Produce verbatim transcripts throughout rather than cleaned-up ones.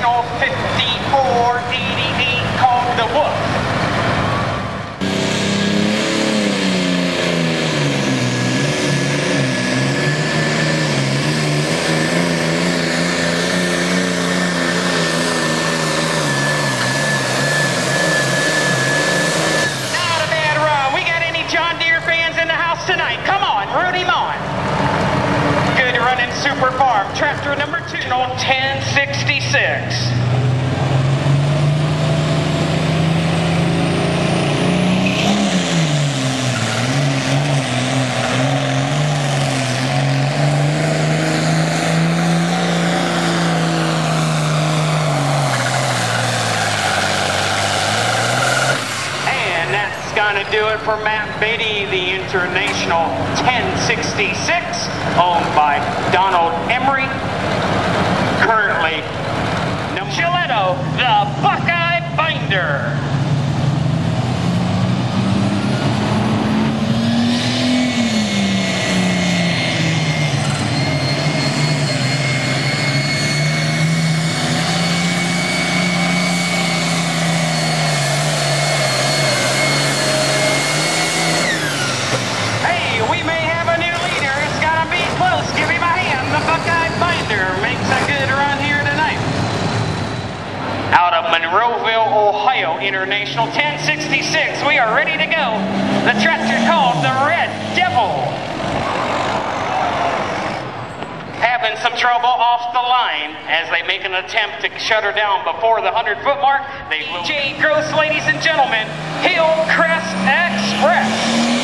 International fifty-four eighty-eight called the Wolf. Tonight, come on, root him on. Good running Super Farm, tractor number two, ten sixty-six. And that's gonna do it for Matt Beatty, the International ten sixty-six, owned by Donald Emery. Currently, Giletto, the Buckeye Binder. Out of Monroeville, Ohio, International ten sixty-six, we are ready to go. The tractor called the Red Devil. Having some trouble off the line as they make an attempt to shut her down before the hundred foot mark. They will. Jay Gross, ladies and gentlemen, Hillcrest Express.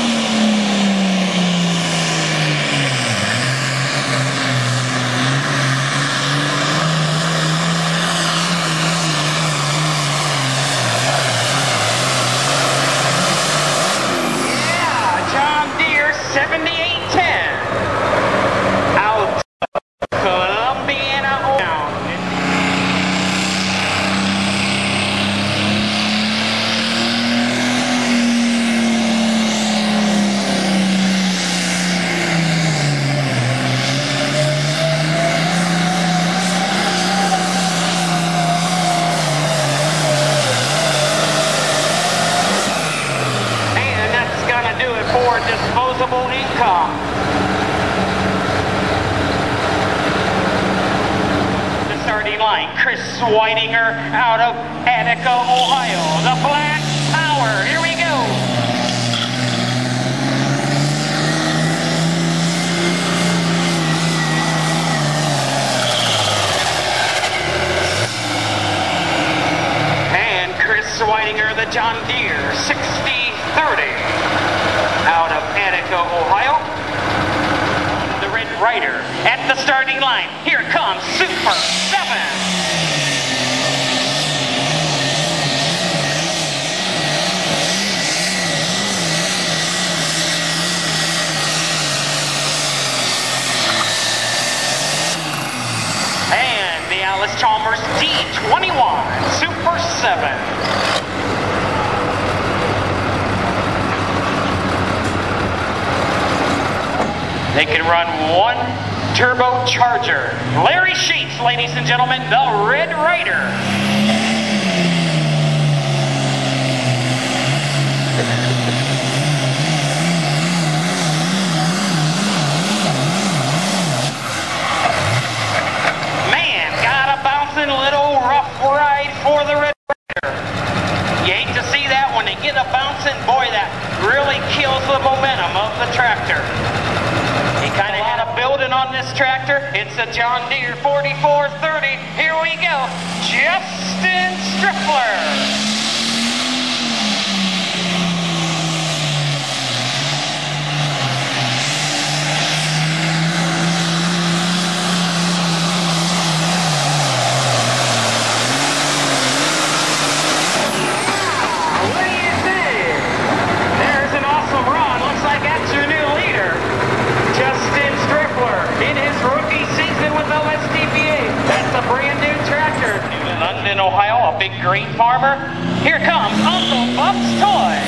seventy-eight ten out of Columbiana, Ohio. And that's gonna do it for disposable income. The starting line, Chris Weidinger out of Attica, Ohio. The Black Power. Here we go. And Chris Weidinger, the John Deere sixty thirty. Out of Attica, Ohio. The Red Rider at the starting line. Here comes Super seven. And the Alice Chalmers D twenty-one Super seven. They can run one turbocharger. Larry Sheets, ladies and gentlemen, the Red Rider. Man, got a bouncing little rough ride for the Red Rider. You hate to see that when they get a bouncing, boy, that really kills the momentum of the tractor. Kind of had a building on this tractor. It's a John Deere forty-four thirty. Here we go. Justin Striffler. What do you think? There's an awesome run. Looks like that's your new leader. Justin Striffler in his rookie season with O S T P A. That's a brand new tractor. New London, Ohio, a big grain farmer. Here comes Uncle Buck's Toy.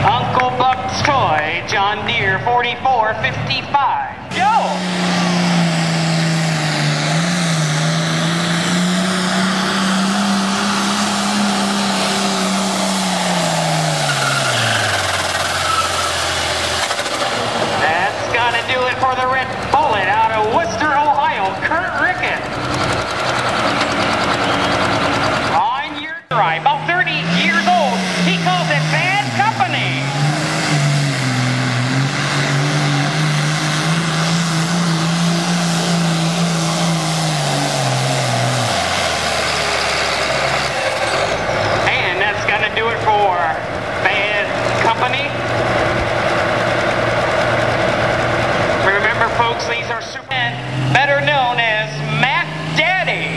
Uncle Buck's toy, John Deere forty-four fifty-five. Go! That's gonna do it for the Red Bullet out of Worcester, Ohio, Kurt Rickett. On your drive, about thirty years old, he calls it Bad Company. And that's gonna do it for Bad Company. Remember, folks, these are Superman, better known as Mac Daddy.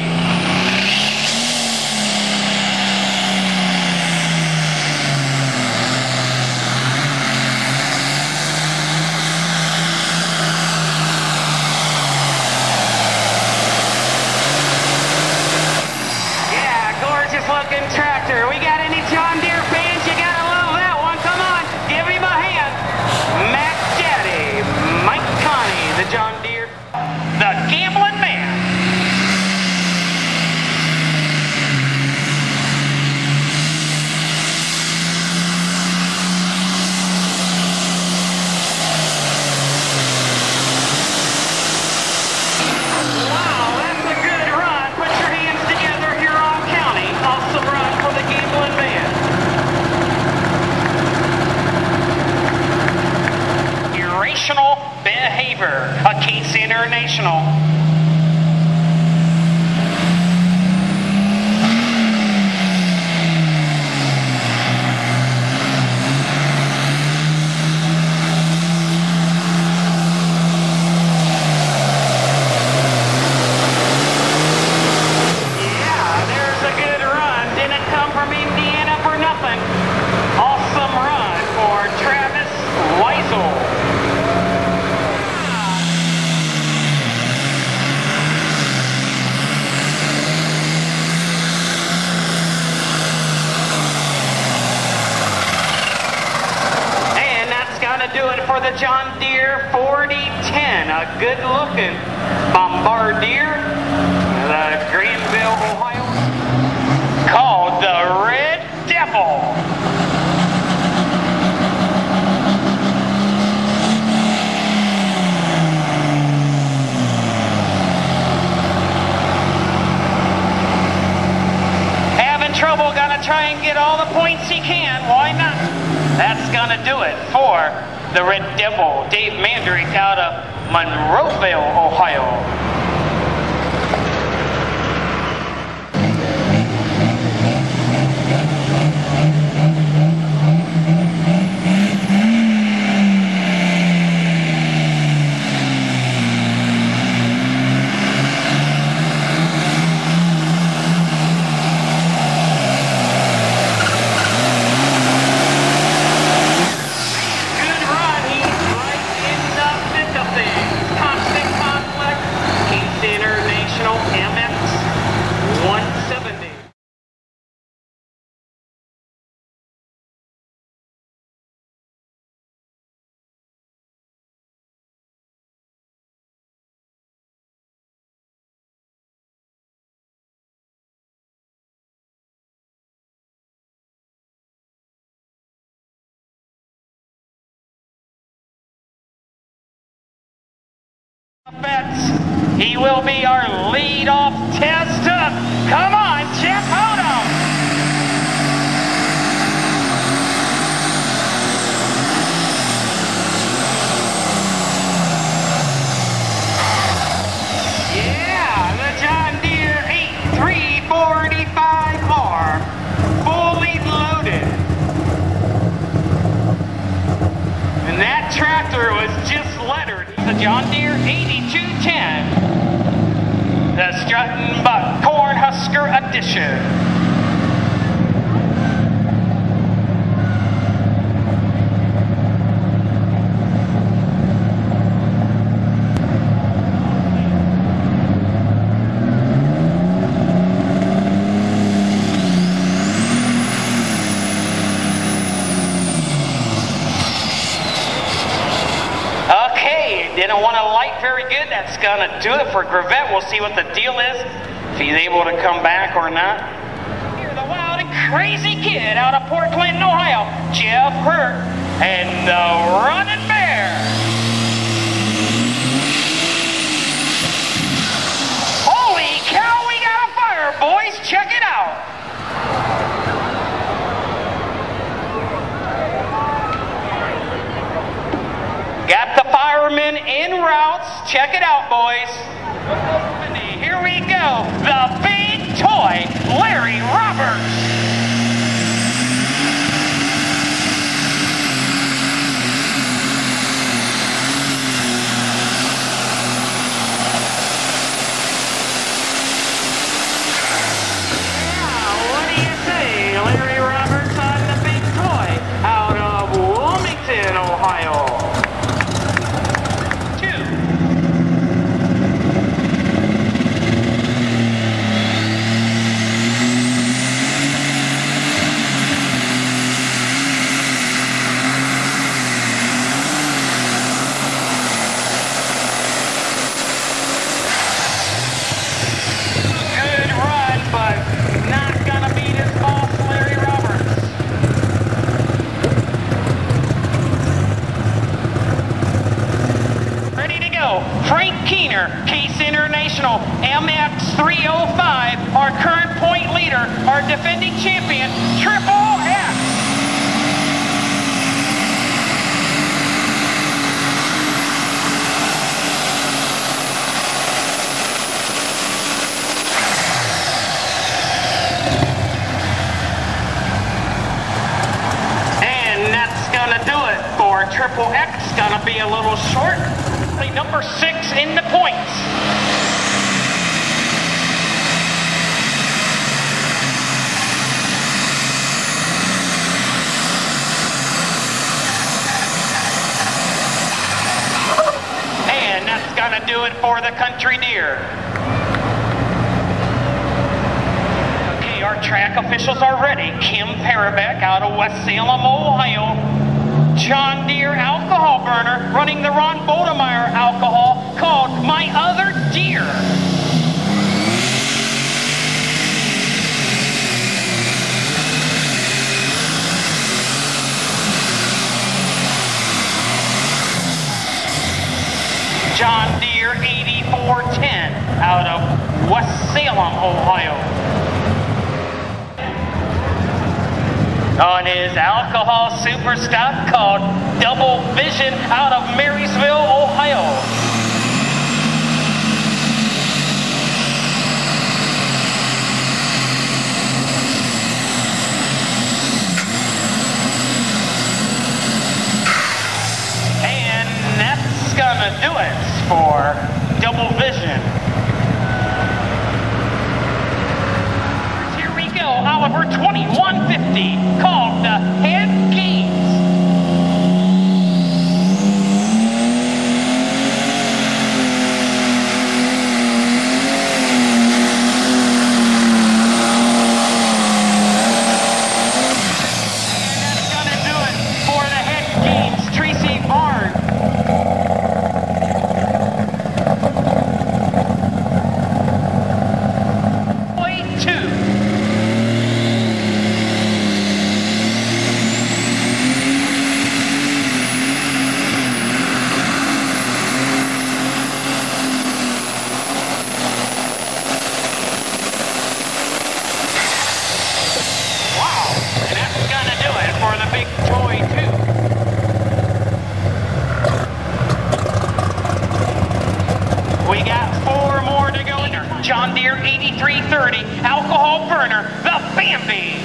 Yeah, gorgeous looking tractor. We got any John Deere fans? You gotta love that one. Come on, give him a hand. Mac Daddy, Mike Connie, the John Deere, the Gambling Man. Wow, that's a good run. Put your hands together, Huron County. Awesome run for the Gambling Man. Irrational Behavior, a Case International. Yeah, there's a good run. Didn't come from Indiana for nothing. Awesome run for Travis Weisel. And that's gonna do it for the John Deere forty ten. A good looking Bombardier, the Greenville, Ohio, called the Red Devil. Having trouble, gonna try and get all the points he can. Why not? That's gonna do it for the Red Devil, Dave Mandrick out of Monroeville, Ohio. Good run, he's right in the thick of things. Constant Conflict, Case International M X one seventy. Bets. He will be our lead-off tester. Come on, Jeff Odom. Yeah, the John Deere eighty-three forty-five R, fully loaded. And that tractor was just lettered. The John Deere eighty-two ten, the Strutting Buck Cornhusker Edition. gonna want to light very good. That's gonna do it for Gravette. We'll see what the deal is, if he's able to come back or not. Here, the wild and crazy kid out of Port Clinton, Ohio, Jeff Hurt, and the Running Bear. Holy cow, we got a fire, boys. Check it out. Got the firemen en route. Check it out, boys. Here we go. The big toy, Larry Roberts. Yeah, what do you say? Larry Roberts on the big toy out of Wilmington, Ohio. Frank Keener, Case International, M X three oh five, our current point leader, our defending champion, Triple X. And that's gonna do it for Triple X. Gonna be a little short. Number six in the points. And that's gonna do it for the Country Deer. Okay, our track officials are ready. Kim Parabeck out of West Salem, Ohio. John Deere alcohol burner running the Ron Bodemeyer alcohol called My Other Deer. John Deere eighty-four ten out of West Salem, Ohio. On his alcohol super stock called Double Vision out of Marysville, Ohio. And that's gonna do it for Double Vision. Oliver twenty-one fifty, called the Head Games. And that's gonna do it for the Head Games, Tracy Barnes. John Deere eighty-three thirty alcohol burner, the Bambi.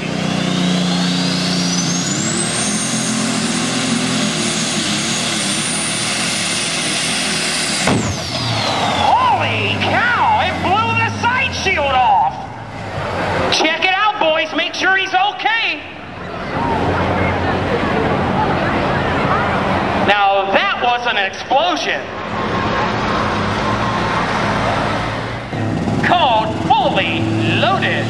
Holy cow, it blew the side shield off. Check it out, boys, make sure he's okay. Now that was an explosion. Called Fully Loaded.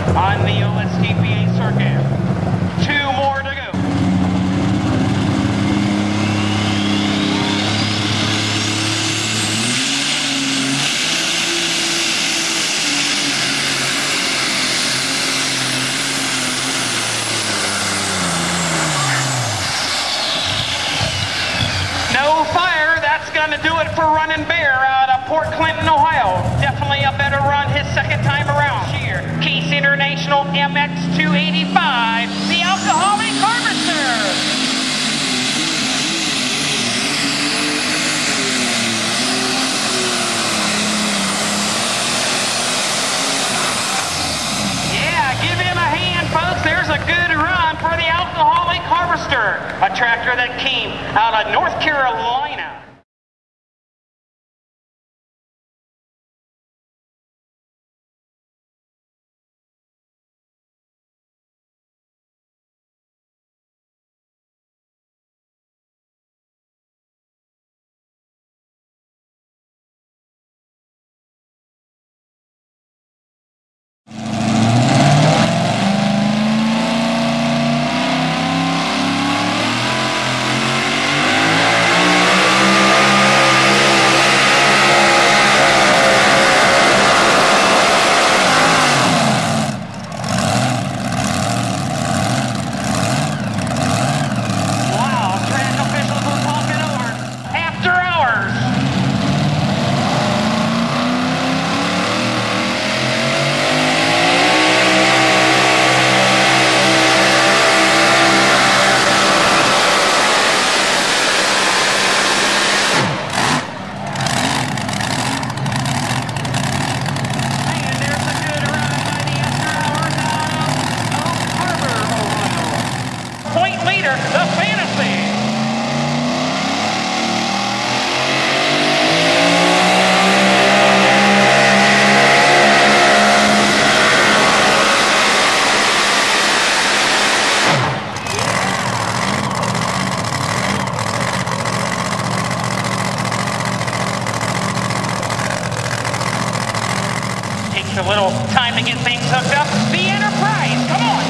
on the O S T P A circuit. Two more to go. No fire, that's gonna do it for Running Bear out of Port Clinton, Ohio. Definitely a better run his second time around here. Case International M X two eighty-five, the alcoholic harvester. Folks, there's a good run for the Alcoholic Harvester, a tractor that came out of North Carolina. A little time to get things hooked up. The Enterprise, come on!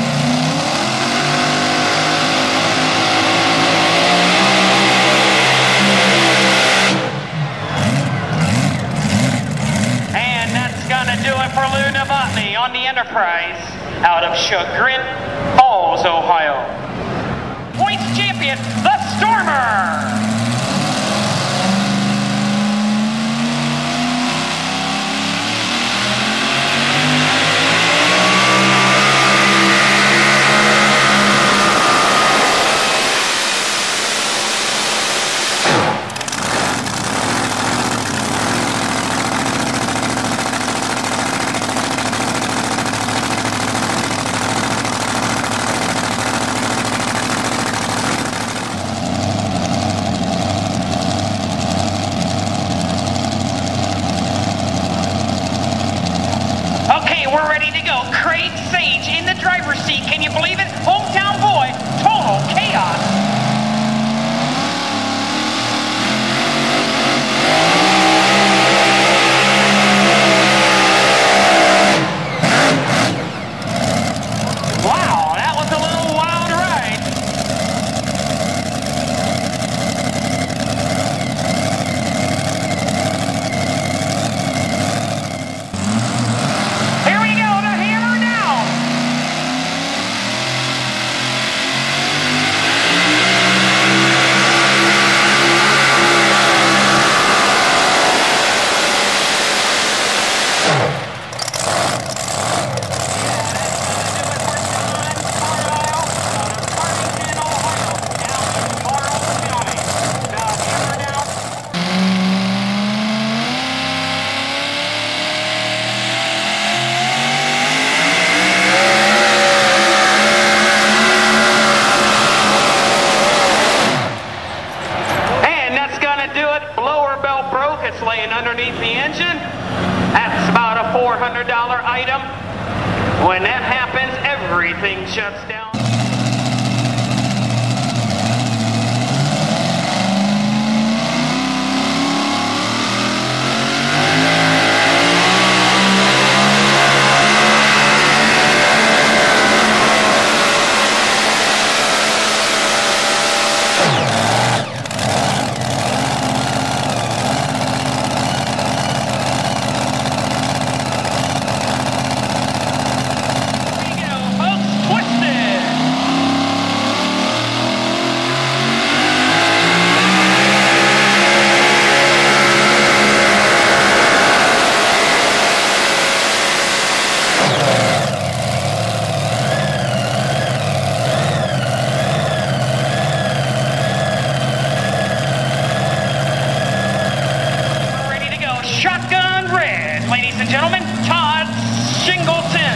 And that's gonna do it for Lou Novotny on the Enterprise out of Chagrin Falls, Ohio. Points champion, the Stormer! Craig Sage in the driver's seat. Can you believe it? Hometown boy, total chaos. Wow, that was a little wild ride. Here we go, the hammer down. Laying underneath the engine. That's about a four hundred dollar item. When that happens, everything shuts down. ladies and gentlemen, Todd Singleton.